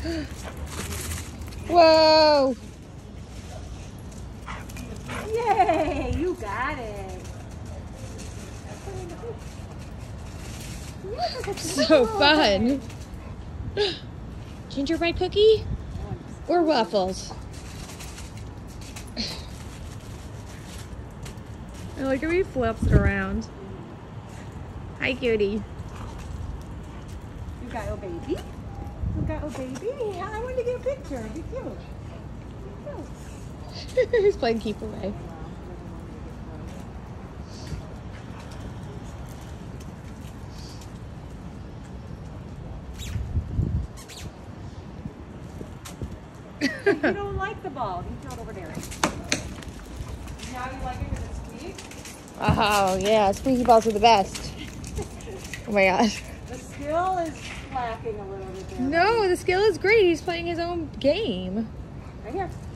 Whoa! Yay! You got it. So fun. Gingerbread cookie or waffles? I like how he flips it around. Hi, cutie. You got a baby? You got a baby? I want to get a picture. Be cute. He's playing keep away. You don't like the ball. You throw it over there. Now you like it because it's squeak? Oh, yeah. Squeaky balls are the best. Oh, my gosh. The skill is lacking a little bit there. No, the skill is great. He's playing his own game. Right here.